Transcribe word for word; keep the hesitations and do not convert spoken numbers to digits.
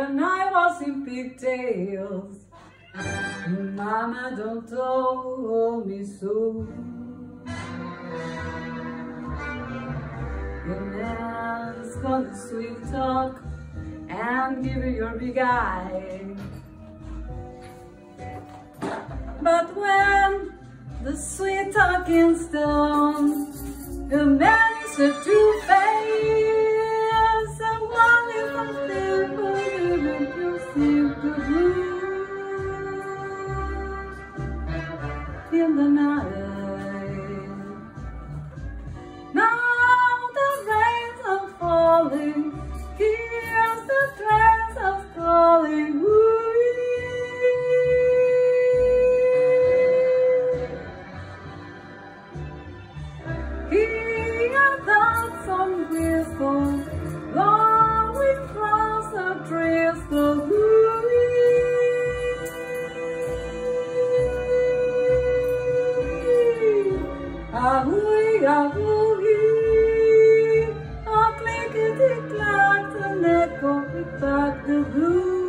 when I was in pigtails. Mama don't told me so. Your man's gonna sweet talk and give you your big eye. But when the sweet talking's done, the man is a two-face, and one is a simple living to seem to lose in the night. Now the rains are falling, here's the trains are calling. Lonely flowers and trees go ah-hoo-wee, ah-hoo-wee, ah, clickety-clack, and echo back the blue.